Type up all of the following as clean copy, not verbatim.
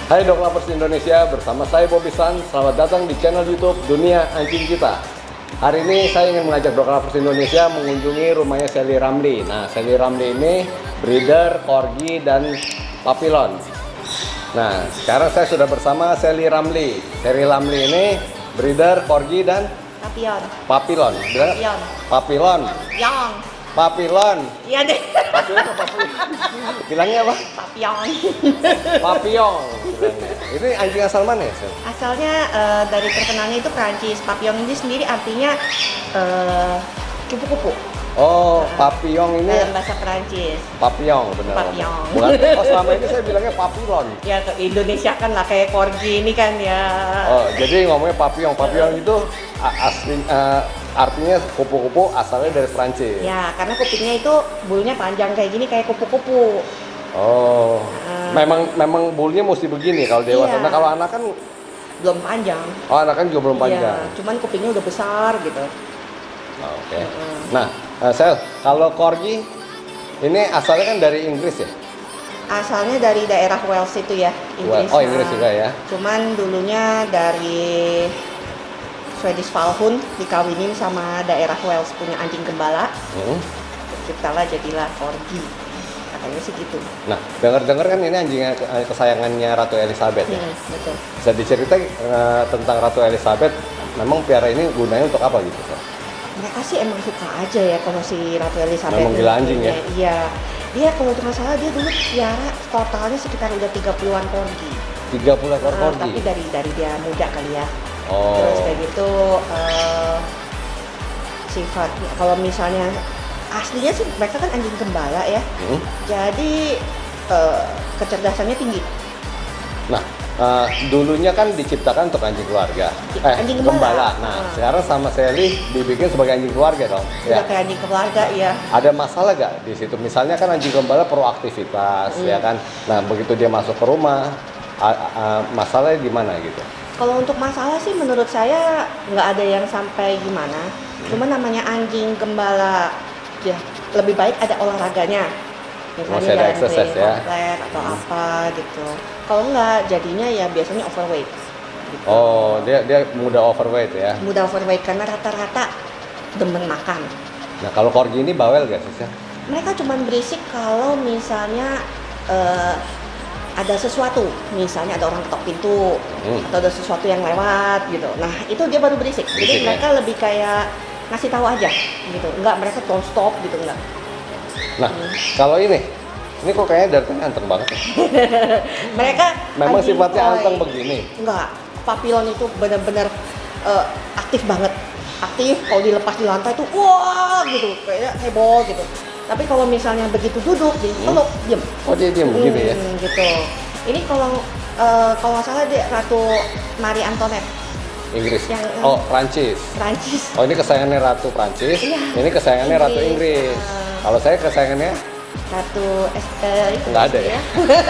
Hai Dog Lovers Indonesia, bersama saya Bobby San. Selamat datang di channel YouTube Dunia Anjing Kita. Hari ini saya ingin mengajak Dog Lovers Indonesia mengunjungi rumahnya Sally Ramli. Nah, Sally Ramli ini breeder Corgi dan Papillon. Nah, sekarang saya sudah bersama Sally Ramli. Sally Ramli ini breeder Corgi dan Papillon. Papillon. Papillon. Papillon. Yang. Papillon. Iya deh. Papillon apa Papillon? Bilangnya apa? Papillon. Papillon. Ini anjing asal mana ya, Sel? Asalnya dari terkenalnya itu Prancis. Papillon ini sendiri artinya kupu-kupu. Oh, papillon ini Dalam bahasa Prancis. papillon, benar. Papillon. Bukan, oh selama ini saya bilangnya papillon. Ya ke Indonesia kan lah kayak Corgi ini kan ya. Oh, jadi ngomongnya papillon. Papillon itu asli artinya kupu-kupu asalnya dari Prancis. Ya, karena kupingnya itu bulunya panjang kayak gini kayak kupu-kupu. Oh, memang bulunya mesti begini kalau dewasa. Iya. Nah, kalau anak kan Belum panjang. oh anak kan juga belum panjang. Iya, cuman kupingnya udah besar gitu. Oh, oke. Nah, Sel, kalau Corgi ini asalnya kan dari Inggris ya? Asalnya dari daerah Wales itu ya, Inggris. Oh, Inggris juga ya. Cuman dulunya dari Swedish Valhund dikawinin sama daerah Wales punya anjing gembala. Terciptalah jadilah Corgi. Katanya sih gitu. Nah, dengar-dengar kan ini anjing kesayangannya Ratu Elizabeth ya? Betul. Bisa diceritain tentang Ratu Elizabeth, memang piara ini gunanya untuk apa gitu? Sel? Mereka sih emang suka aja ya kalau si Ratu Elizabeth. Memang gila anjing ya? Iya. Dia kalau nggak salah dia dulu piara totalnya sekitar udah 30-an Corgi. 30 ekor Corgi? Tapi dari dia muda kali ya. Oh. Terus kayak gitu sifat kalau misalnya aslinya sih mereka kan anjing gembala ya. Jadi kecerdasannya tinggi. Nah, dulunya kan diciptakan untuk anjing keluarga. Anjing gembala. Nah, sekarang sama Sally dibikin sebagai anjing keluarga dong. Udah kayak anjing keluarga ya. Ada masalah gak di situ? Misalnya kan anjing gembala perlu aktivitas, ya kan? Nah, begitu dia masuk ke rumah, masalahnya di mana gitu? Kalau untuk masalah sih menurut saya nggak ada yang sampai gimana. Cuma namanya anjing gembala ya lebih baik ada olahraganya. Masih ada exercise ya? Atau apa gitu. Kalau nggak jadinya ya biasanya overweight. Gitu. Oh, dia mudah overweight ya? Mudah overweight karena rata-rata demen makan. Nah, kalau Corgi ini bawel gak sih? Mereka cuma berisik kalau misalnya ada sesuatu, misalnya ada orang ketok pintu atau ada sesuatu yang lewat gitu. Nah, itu dia baru berisik. Jadi mereka lebih kayak ngasih tahu aja gitu. Enggak, mereka don't stop gitu enggak. Nah, kalau ini kok kayaknya dari tadi anteng banget ya? Mereka memang sifatnya toy. anteng begini? Enggak, Papillon itu benar-benar aktif banget. Aktif, kalau dilepas di lantai tuh wah gitu, kayaknya heboh gitu. Tapi kalau misalnya begitu duduk di peluk, diem. Oh, dia diem begitu ya? Gitu. Ini kalau nggak salah dia Ratu Marie Antoinette. Inggris. Yang, oh, Prancis. Prancis. Oh, ini kesayangannya Ratu Prancis. Iya. Ini kesayangannya Ratu Inggris. Kalau saya kesayangannya Ratu itu nggak ada ya.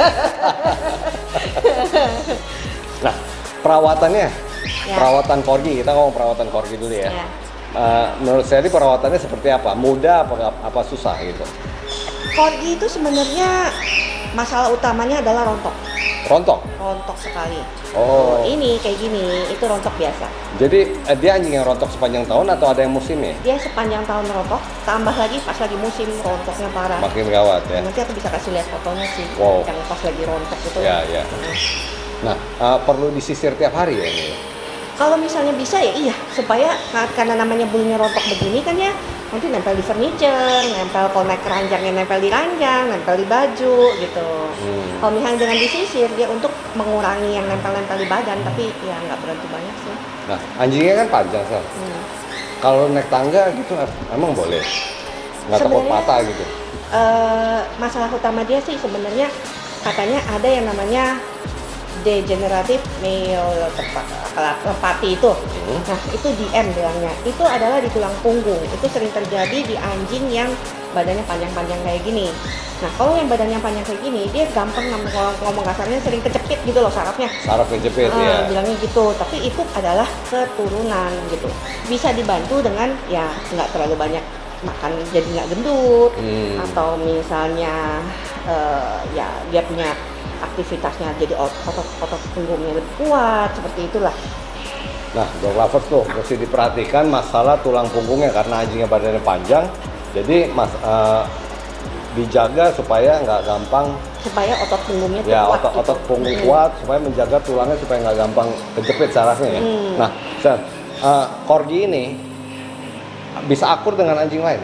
Nah, perawatannya, perawatan Corgi, kita ngomong perawatan Corgi dulu ya. Menurut saya perawatannya seperti apa? Mudah apa susah gitu? Corgi itu sebenarnya masalah utamanya adalah rontok. Rontok sekali. Oh. Ini kayak gini, itu rontok biasa. Jadi dia anjing yang rontok sepanjang tahun atau ada yang musimnya? Dia sepanjang tahun rontok, tambah lagi pas lagi musim rontoknya parah. Makin gawat ya. Nanti aku bisa kasih lihat fotonya sih, yang pas lagi rontok itu. Ya. Nah, perlu disisir tiap hari ya ini? Kalau misalnya bisa ya iya, supaya karena namanya bulunya rontok begini kan ya, nanti nempel di furniture, nempel kalau naik keranjangnya nempel di ranjang, nempel di baju gitu. Kalau misalnya dengan disisir dia untuk mengurangi yang nempel-nempel di badan, tapi ya nggak berarti banyak sih. Nah, anjingnya kan panjang, Sel. Kalau naik tangga gitu emang boleh? Nggak takut patah gitu? Masalah utama dia sih sebenarnya katanya ada yang namanya degeneratif myelopathy itu. Nah, itu DM bilangnya. Itu adalah di tulang punggung. Itu sering terjadi di anjing yang badannya panjang-panjang kayak gini. Nah, kalau yang badannya panjang kayak gini, dia gampang ngomong kasarnya sering kejepit gitu loh sarafnya. Saraf kejepit ya. Bilangnya gitu. Tapi itu adalah keturunan gitu. Bisa dibantu dengan ya nggak terlalu banyak makan jadi nggak gendut, atau misalnya ya dia punya aktivitasnya jadi otot punggungnya lebih kuat, seperti itulah. Nah, dog lovers tuh mesti diperhatikan masalah tulang punggungnya karena anjingnya badannya panjang, jadi dijaga supaya nggak gampang, Supaya otot punggungnya tuh ya kuat. otot punggung kuat, supaya menjaga tulangnya supaya nggak gampang kejepit sarafnya ya. Nah, Corgi ini bisa akur dengan anjing lain.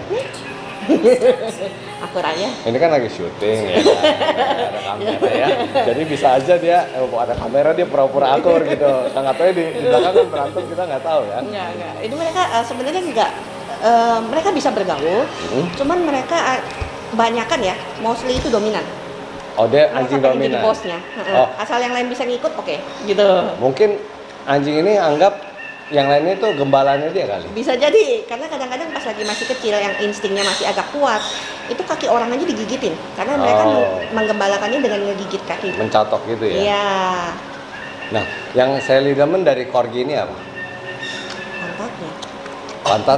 Akur aja. Ini kan lagi syuting ya, ada kamera ya. Jadi bisa aja dia ada kamera dia pura-pura akur gitu. Nggak tahu di belakang kan berantem, kita nggak tahu ya. Enggak. Ini mereka sebenarnya enggak. Mereka bisa bergaul, cuman mereka kebanyakan ya, mostly itu dominan. Oh, dia Mereka anjing pengen jadi dominan. bosnya. Oh. Asal yang lain bisa ngikut, oke, gitu. Mungkin anjing ini anggap yang lainnya itu gembalanya dia kali. Bisa jadi, karena kadang-kadang pas lagi masih kecil yang instingnya masih agak kuat, itu kaki orang aja digigitin, karena mereka menggembalakannya dengan ngegigit kaki. Mencatok gitu ya. Iya. Nah, yang saya lidamen dari Corgi ini apa? Pantatnya. Pantat.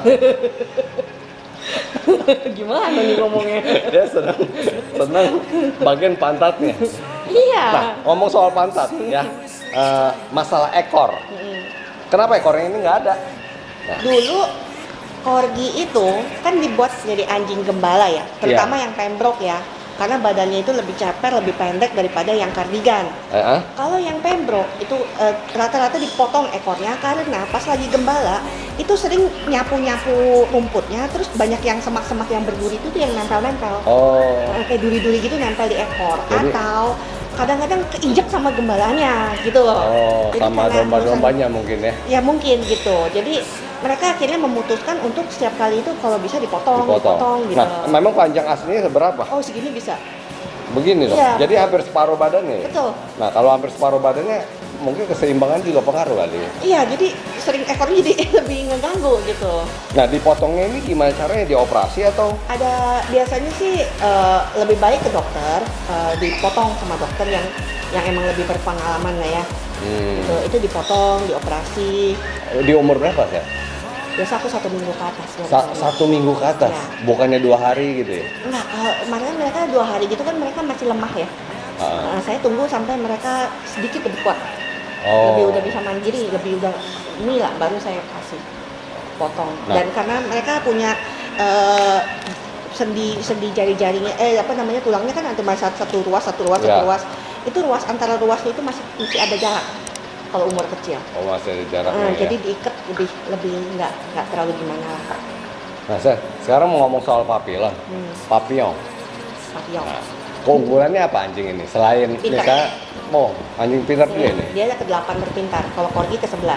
Gimana nih ngomongnya? Dia senang bagian pantatnya. Iya. Nah, ngomong soal pantat ya, masalah ekor. Kenapa ekornya ini nggak ada? Nah, Dulu Corgi itu kan dibuat jadi anjing gembala ya, terutama yang Pembroke ya, karena badannya itu lebih ceper, lebih pendek daripada yang Cardigan. Kalau yang Pembroke itu rata-rata dipotong ekornya karena pas lagi gembala itu sering nyapu-nyapu rumputnya, terus banyak yang semak-semak yang berduri itu tuh yang nempel-nempel. Kayak duri-duri gitu nempel di ekor. Jadi, atau kadang-kadang keinjak sama gembalanya gitu loh. Jadi sama karena domba-dombanya mungkin ya. Ya mungkin gitu. Jadi mereka akhirnya memutuskan untuk setiap kali itu kalau bisa dipotong gitu. Nah, memang panjang aslinya seberapa? Oh, segini bisa. Begini loh. Iya. Jadi hampir separuh badannya. Ya? Betul. Nah, kalau hampir separuh badannya mungkin keseimbangan juga pengaruh kali ya. Iya, jadi sering ekornya jadi lebih ngeganggu gitu. Nah, dipotongnya ini gimana caranya? Dioperasi atau? Ada biasanya sih lebih baik ke dokter, dipotong sama dokter yang emang lebih berpengalaman lah ya. Gitu. Itu dipotong, dioperasi. Di umur berapa sih? Biasa aku 1 minggu ke atas. 1 minggu ke atas? Ya. Bukannya 2 hari gitu ya? Enggak, makanya mereka 2 hari gitu kan mereka masih lemah ya. Saya tunggu sampai mereka sedikit lebih kuat. Lebih udah bisa mandiri, lebih udah ini lah baru saya kasih potong. Nah. Dan karena mereka punya sendi jari-jarinya tulangnya kan ada satu ruas. Itu ruas antara ruasnya itu masih ada jarak kalau umur kecil. Oh, masih ada jaraknya ya. Jadi diikat lebih nggak terlalu gimana lah. Nah, sekarang mau ngomong soal papillon. Papillon. Nah, keunggulannya apa anjing ini? Selain Pintar. misalnya, anjing pintar dia ini. Dia ada ke-8 terpintar, kalau Corgi ke-11.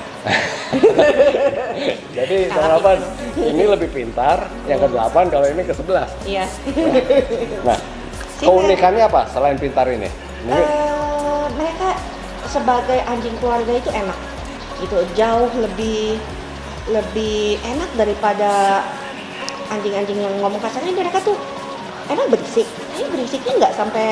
Jadi kenapa ini lebih pintar, yang ke-8 kalau ini ke-11. Iya. Nah, keunikannya apa selain pintar ini? Mungkin Mereka sebagai anjing keluarga itu enak. Gitu, jauh lebih enak daripada anjing-anjing yang ngomong kasarnya. Mereka tuh emang berisik. Ini berisiknya nggak sampai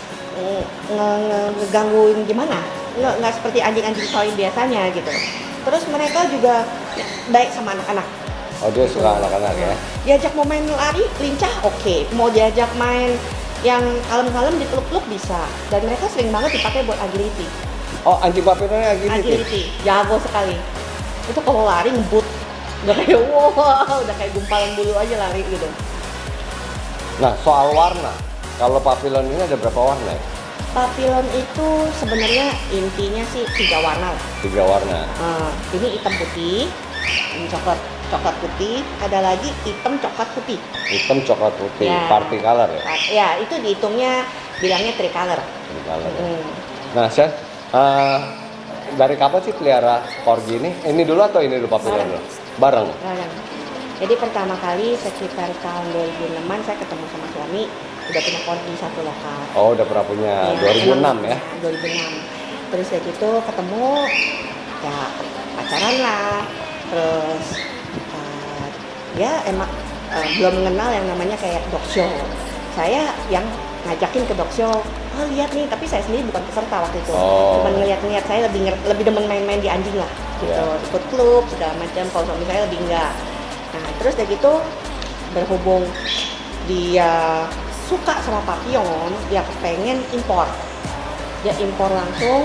ngegangguin gimana. Nggak seperti anjing-anjing toy biasanya gitu. Terus mereka juga baik sama anak-anak. Oh, dia suka anak-anak ya? Diajak mau main lari, lincah, oke. Mau diajak main yang kalem-kalem dipeluk-peluk bisa. Dan mereka sering banget dipakai buat agility. Oh, anjing papillonnya agility? Jago sekali. Itu kalau lari ngebut. Udah kayak udah kayak gumpalan bulu aja lari gitu. Nah, soal warna. Kalau papillon ini ada berapa warna ya? Papillon itu sebenarnya intinya sih 3 warna lah. 3 warna. Ini hitam putih, ini coklat putih, ada lagi hitam coklat putih. Hitam coklat putih, Ya. party color ya? Ya, itu dihitungnya bilangnya tricolor. Tricolor. Nah, Chef, dari kapan sih pelihara Corgi ini? Ini dulu atau ini dulu papillon dulu? Bareng. Jadi pertama kali sekitar tahun 2006 saya ketemu sama suami, udah punya Corgi satu lokal. Oh, udah pernah punya 2006 ya? 2006. Terus dari itu ketemu, ya pacaran lah. Terus ya emang belum mengenal yang namanya kayak dog show. Saya yang ngajakin ke dog show. Oh, lihat nih, tapi saya sendiri bukan peserta waktu itu. Cuma ngeliat-ngeliat, saya lebih demen main-main di anjing lah. Gitu. Ikut klub segala macam. Kalau suami saya lebih enggak. Nah, terus dari gitu berhubung dia suka sama papillon, dia pengen impor. Dia impor langsung.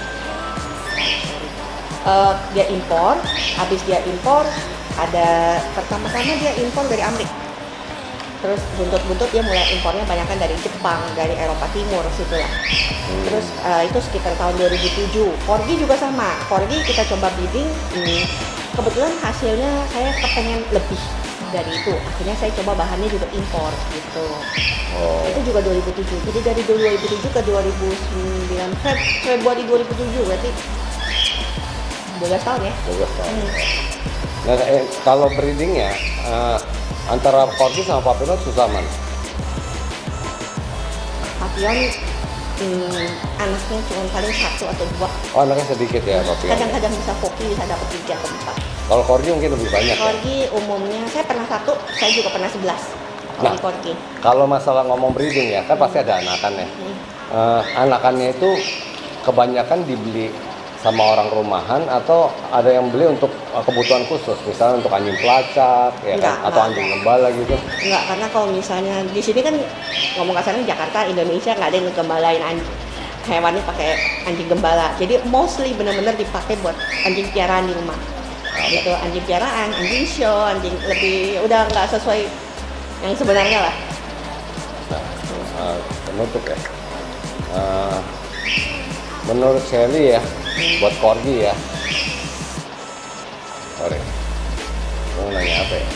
Dia impor, habis dia impor ada pertama-tama dia impor dari Amerika. Terus buntut-buntut dia mulai impornya banyakkan dari Jepang, dari Eropa Timur situlah. Terus itu sekitar tahun 2007. Corgi juga sama. Corgi kita coba breeding. Kebetulan hasilnya saya kepengen lebih dari itu. Akhirnya saya coba bahannya juga impor gitu. Itu juga 2007. Jadi dari 2007 ke 2009 Februari 2007 berarti 12 tahun ya. 12 tahun. Nah, kalau breedingnya antara Corgi sama Papillon susah mana? Papillon anaknya cuma paling 1 atau 2. Oh, anaknya sedikit ya Papillon. Kadang-kadang bisa foki, bisa dapat 3 atau 4. Kalau Corgi mungkin lebih banyak. Corgi umumnya saya pernah 1, saya juga pernah 11. Nah, Corgi. kalau masalah ngomong breeding ya, kan pasti ada anakannya. Anakannya itu kebanyakan dibeli sama orang rumahan atau ada yang beli untuk kebutuhan khusus, misalnya untuk anjing pelacak, ya kan, atau anjing gembala gitu? Enggak, karena kalau misalnya di sini kan ngomong kasarnya Jakarta, Indonesia nggak ada yang ngegembalain hewannya pakai anjing gembala. Jadi mostly benar-benar dipakai buat anjing piaraan di rumah. Gitu, anjing piaraan, anjing show, anjing lebih udah nggak sesuai yang sebenarnya lah. Penutup ya. Menurut Sally ya, buat Corgi ya. Sorry, mau nanya apa ya?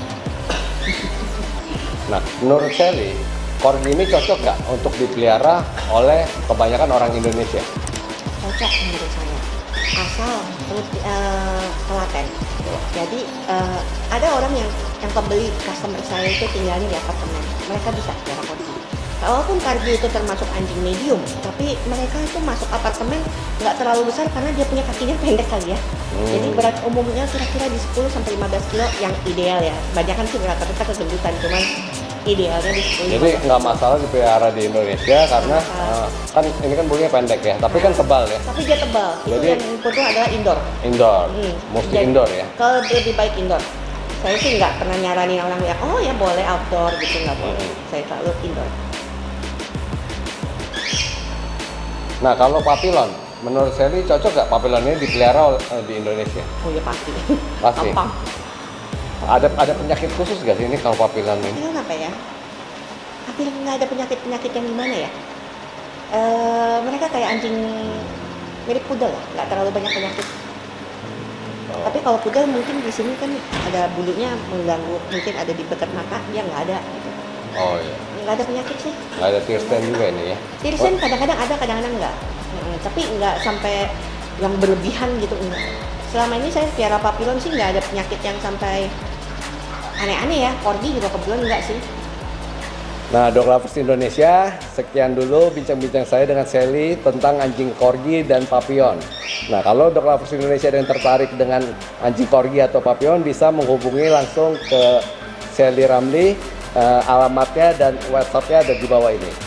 Nah, menurut Sally, Corgi ini cocok nggak untuk dipelihara oleh kebanyakan orang Indonesia? Cocok menurut saya, asal telaten. Jadi ada orang yang pembeli customer saya itu tinggalnya di apartemen, mereka bisa pelihara Corgi. Walaupun Corgi itu termasuk anjing medium, tapi mereka itu masuk apartemen nggak terlalu besar karena dia punya kakinya pendek kali ya. Jadi berat umumnya kira-kira di 10 sampai 15 kilo yang ideal ya. Banyak kan sih rata-rata kegendutan, cuman idealnya di 10. Jadi nggak masalah dipelihara di Indonesia karena kan ini kan bulunya pendek ya, tapi kan tebal ya. Tapi dia tebal. Jadi, itu yang butuh adalah indoor. Indoor, mesti Jadi, indoor ya. Kalau lebih baik indoor. Saya sih nggak pernah nyaranin orang yang oh ya boleh outdoor gitu, nggak boleh. Saya selalu indoor. Nah, kalau Papillon, menurut Sally cocok nggak Papillon ini dipelihara di Indonesia? Oh ya pasti. Pasti. Gampang. Ada penyakit khusus nggak sih ini kalau Papillon ini? Papillon apa ya? Papillon nggak ada penyakit yang gimana ya? Mereka kayak anjing mirip pudel lah, nggak terlalu banyak penyakit. Tapi kalau pudel mungkin di sini kan ada bulunya mengganggu, mungkin ada di bekat mata, dia nggak ada. Gitu. Oh iya. Nggak ada penyakit sih. Nggak ada Tirsten juga ini ya? Tirsten kadang-kadang ada, kadang-kadang enggak. Tapi nggak sampai yang berlebihan gitu, enggak. Selama ini saya pelihara Papillon sih nggak ada penyakit yang sampai aneh-aneh ya. Corgi juga kebetulan enggak sih. Nah, Dog Lovers Indonesia, sekian dulu bincang-bincang saya dengan Sally tentang anjing Corgi dan Papillon. Nah, kalau Dog Lovers Indonesia yang tertarik dengan anjing Corgi atau Papillon bisa menghubungi langsung ke Sally Ramli. Alamatnya dan WhatsApp-nya ada di bawah ini.